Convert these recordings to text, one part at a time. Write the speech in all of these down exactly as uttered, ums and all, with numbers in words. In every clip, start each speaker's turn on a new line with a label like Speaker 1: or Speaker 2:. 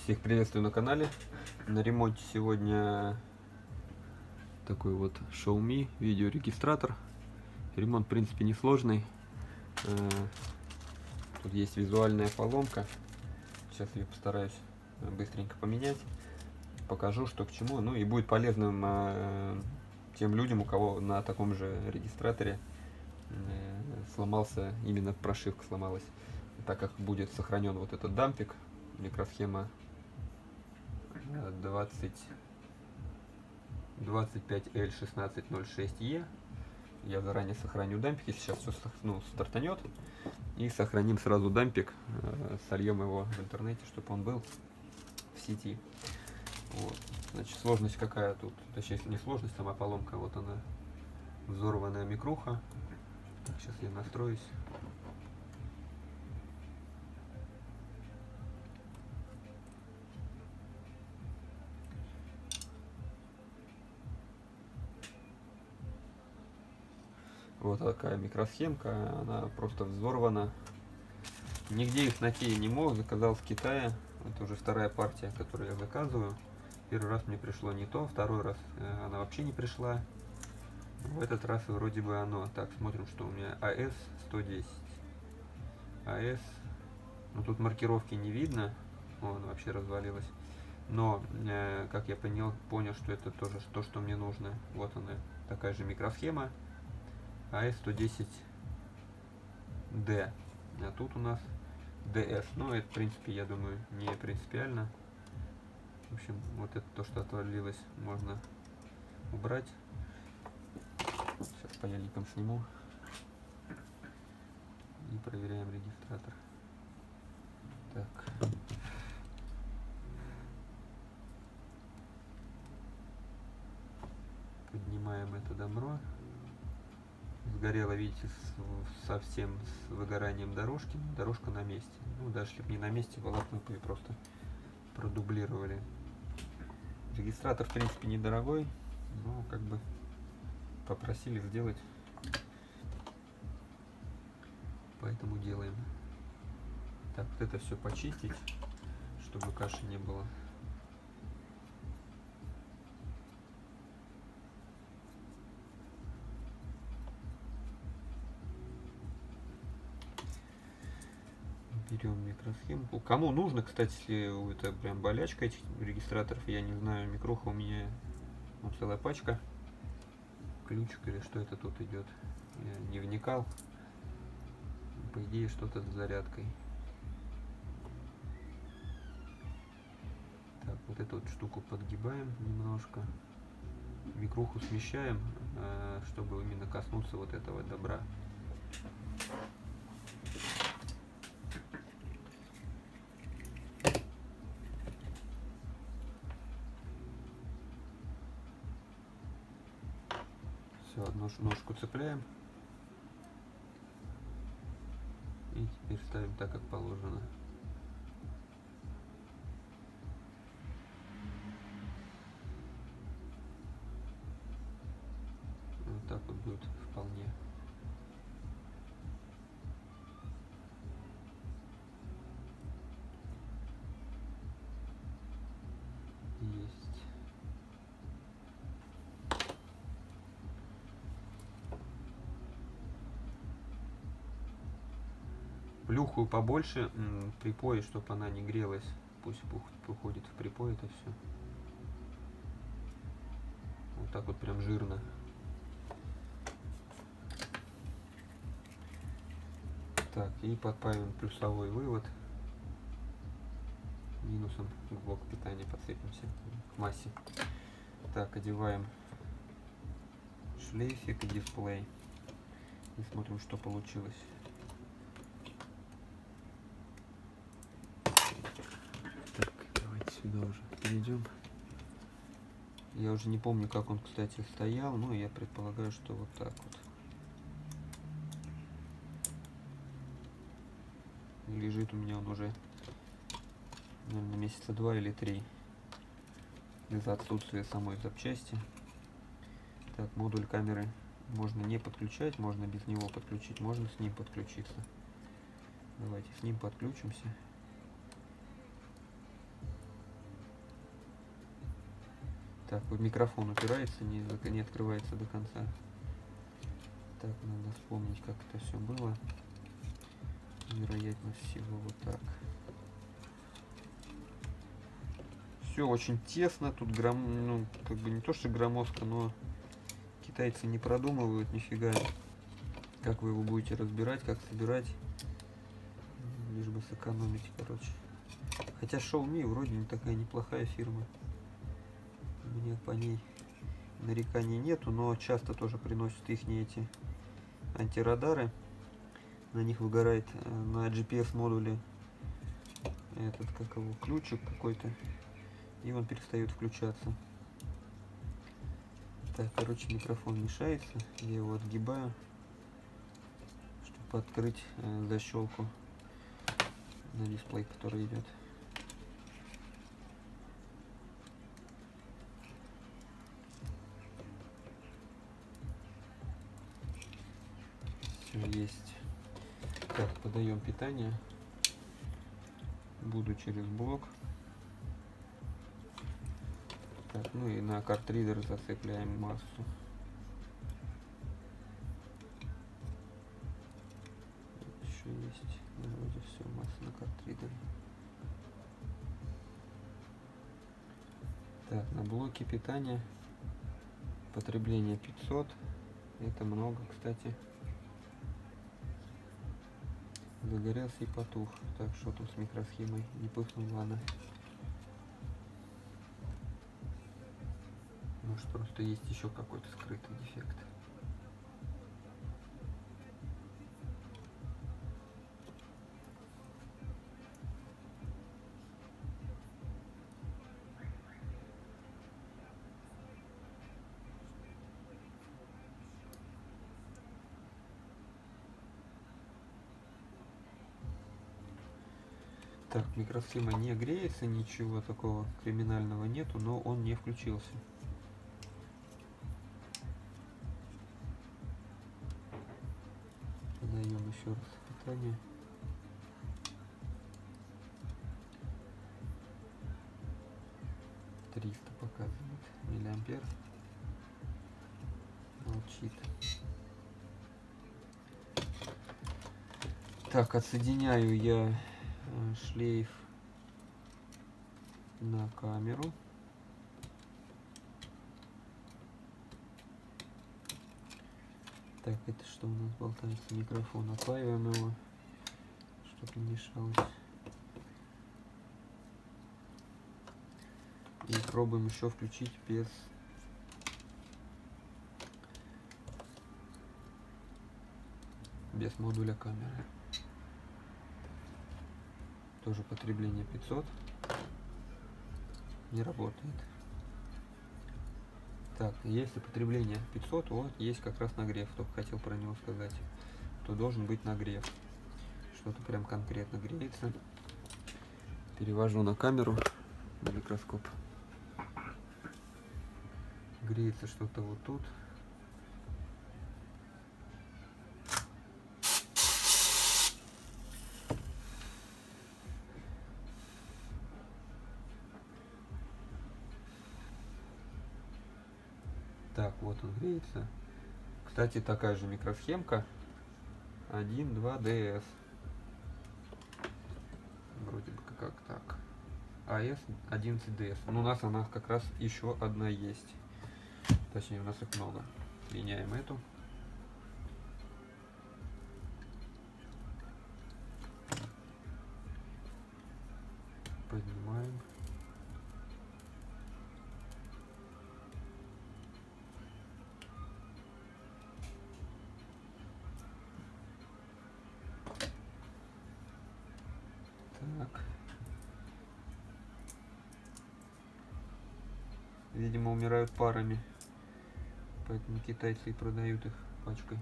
Speaker 1: Всех приветствую на канале. На ремонте сегодня такой вот Xiaomi видеорегистратор. Ремонт в принципе несложный. Тут есть визуальная поломка. Сейчас я постараюсь быстренько поменять. Покажу, что к чему. Ну и будет полезным тем людям, у кого на таком же регистраторе сломался, именно прошивка сломалась. Так как будет сохранен вот этот дампик, микросхема двадцать двадцать пять эль шестнадцать ноль шесть е. Я заранее сохраню дампик, если сейчас все ну, стартанет, и сохраним сразу дампик, сольем его в интернете, чтобы он был в сети. Вот. Значит, сложность какая тут, точнее не сложность, сама поломка, вот она, взорванная микруха. Так, сейчас я настроюсь. Вот такая микросхемка, она просто взорвана. Нигде их найти не мог, заказал в Китае. Это уже вторая партия, которую я заказываю. Первый раз мне пришло не то, второй раз она вообще не пришла. В этот раз вроде бы оно. Так, смотрим, что у меня а эс сто десять. а эс, ну тут маркировки не видно, о, она вообще развалилась. Но, э, как я понял, понял, что это тоже то, что мне нужно. Вот она, такая же микросхема. а эс сто десять ди. А тут у нас ди эс. Ну, это, в принципе, я думаю, не принципиально. В общем, вот это то, что отвалилось, можно убрать. Сейчас паяльником сниму. И проверяем регистратор. Так. Поднимаем это добро. Сгорело, видите, с, совсем с выгоранием дорожки. Дорожка на месте. Ну, даже если бы не на месте была, мы бы просто продублировали. Регистратор, в принципе, недорогой, но как бы попросили сделать, поэтому делаем. Так, вот это все почистить, чтобы каши не было. Берем микросхемку. Кому нужно, кстати, если это прям болячка этих регистраторов, я не знаю, микроха у меня вот целая пачка. Ключик или что это тут идет, я не вникал. По идее, что-то с зарядкой. Так, вот эту вот штуку подгибаем немножко. Микруху смещаем, чтобы именно коснуться вот этого добра. Все, нож, ножку цепляем. И теперь ставим так, как положено. Вот так вот будет вполне. Есть. Плюху побольше припои, чтобы она не грелась. Пусть уходит в припой это все. Вот так вот прям жирно. Так, и подправим плюсовой вывод. Минусом к блоку питания подцепимся к массе. Так, одеваем шлейфик и дисплей. И смотрим, что получилось. Так, давайте сюда уже перейдем. Я уже не помню, как он, кстати, стоял, но я предполагаю, что вот так вот. Лежит у меня он уже, наверное, месяца два или три из-за отсутствия самой запчасти. Так, модуль камеры можно не подключать, можно без него подключить, можно с ним подключиться. Давайте с ним подключимся. Так, вот микрофон упирается, не, не открывается до конца. Так, надо вспомнить, как это все было. Вероятно всего вот так. Все очень тесно, тут гром, ну, как бы не то что громоздко, но китайцы не продумывают нифига, как вы его будете разбирать, как собирать, лишь бы сэкономить, короче. Хотя Xiaomi вроде не такая неплохая фирма, у меня по ней нареканий нету, но часто тоже приносят их не эти антирадары, на них выгорает на джи пи эс модуле этот, как его, ключик какой-то, и он перестает включаться. Так, короче, микрофон мешается, я его отгибаю, чтобы открыть э, защелку на дисплей, который идет. Все есть. Так, подаем питание. Буду через блок. Так, ну и на картридер зацепляем массу. Еще есть. Вроде все, масса на картридере. Так, на блоке питания потребление пятьсот. Это много, кстати. Загорелся и потух. Так, что тут с микросхемой? Не пыхнул, ладно. Может, просто есть еще какой-то скрытый дефект. Так, микросхема не греется, ничего такого криминального нету, но он не включился. Подаем еще раз питание. триста показывает миллиампер. Молчит. Так, отсоединяю я шлейф на камеру. Так, это что у нас болтается? Микрофон. Отпаиваем его, чтобы не мешалось. И пробуем еще включить без без модуля камеры. Тоже потребление пятьсот. Не работает. Так, если потребление пятьсот, вот есть как раз нагрев, только хотел про него сказать, то должен быть нагрев. Что-то прям конкретно греется. Перевожу на камеру, на микроскоп. Греется что-то вот тут. Так, вот он греется. Кстати, такая же микросхемка один два дэ эс. Вроде бы как так. а эс одиннадцать дэ эс. Но у нас она как раз еще одна есть. Точнее, у нас их много. Меняем эту. Поднимаем. Так. Видимо, умирают парами. Поэтому китайцы и продают их пачкой.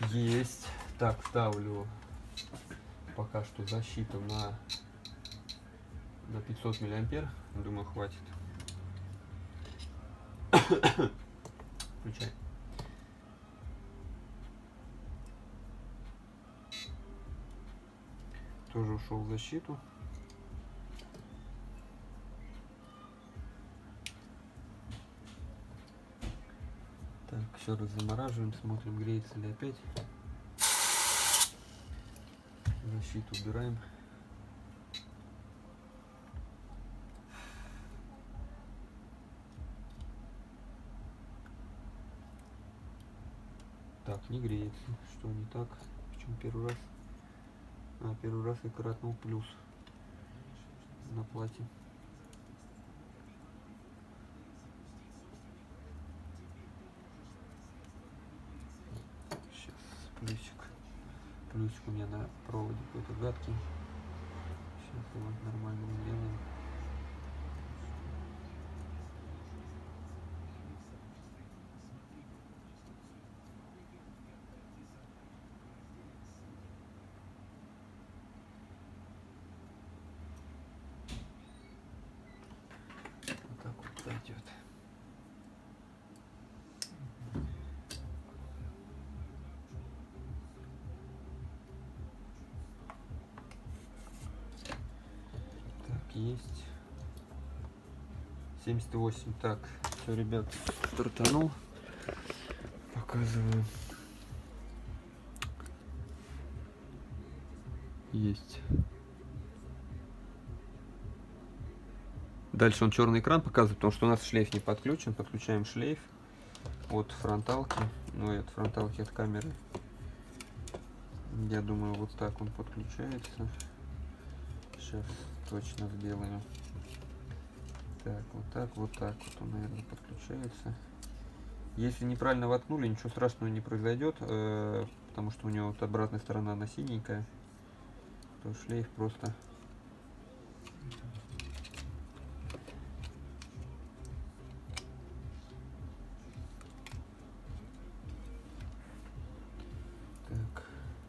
Speaker 1: Есть. Так, ставлю пока что защиту на, на пятьсот миллиампер. Думаю, хватит. Включай. Тоже ушел в защиту. Так, еще раз замораживаем, смотрим, греется ли опять. Защиту убираем. Так, не греется. Что не так? Почему первый раз? А, первый раз я коротнул плюс на плате. Сейчас плюсик. Плюсик у меня на проводе какой-то гадкий. Сейчас его нормально сделаем. Вот так вот пойдет. Есть семьдесят восемь. Так, все, ребят, стартанул. Показываю. Есть. Дальше он черный экран показывает, потому что у нас шлейф не подключен. Подключаем шлейф от фронталки. Ну и от фронталки, от камеры. Я думаю, вот так он подключается. Сейчас точно сделаю. Так, вот так, вот так вот он, наверное, подключается. Если неправильно воткнули, ничего страшного не произойдет, э, потому что у него вот обратная сторона, она синенькая, то шлейф просто... Так.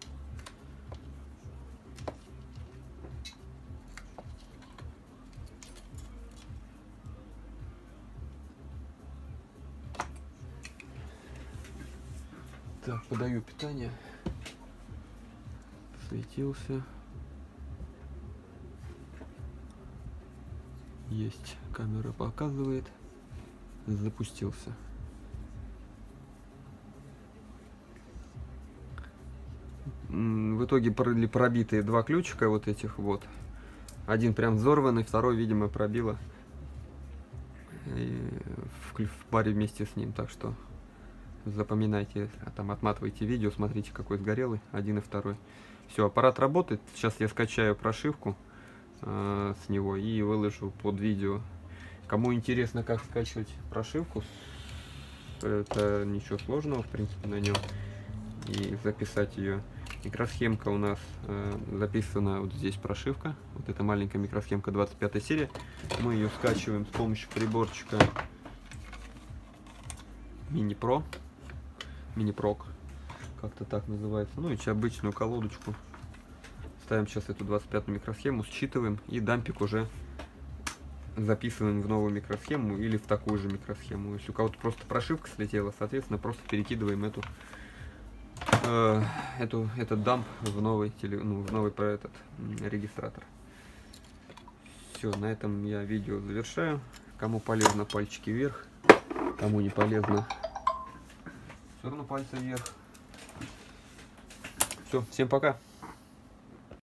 Speaker 1: Так, подаю питание. Светился. Есть. Камера показывает. Запустился. В итоге были пробитые два ключика вот этих вот. Один прям взорванный, второй, видимо, пробило и в, в паре вместе с ним. Так что запоминайте, а там отматывайте видео, смотрите, какой сгорелый, один и второй. Все, аппарат работает. Сейчас я скачаю прошивку э, с него и выложу под видео. Кому интересно, как скачивать прошивку, это ничего сложного, в принципе, на нем. И записать ее. Микросхемка у нас э, записана, вот здесь прошивка. Вот эта маленькая микросхемка, двадцать пятая серия. Мы ее скачиваем с помощью приборчика Mini-Pro. Mini-Prog, как-то так называется. Ну и обычную колодочку. Ставим сейчас эту двадцать пятую микросхему, считываем и дампик уже записываем в новую микросхему или в такую же микросхему. Если у кого-то просто прошивка слетела, соответственно, просто перекидываем эту, э, эту этот дамп в новый, теле, ну, в новый про этот регистратор. Все, на этом я видео завершаю. Кому полезно, пальчики вверх. Кому не полезно, все равно пальцы вверх. Все, всем пока.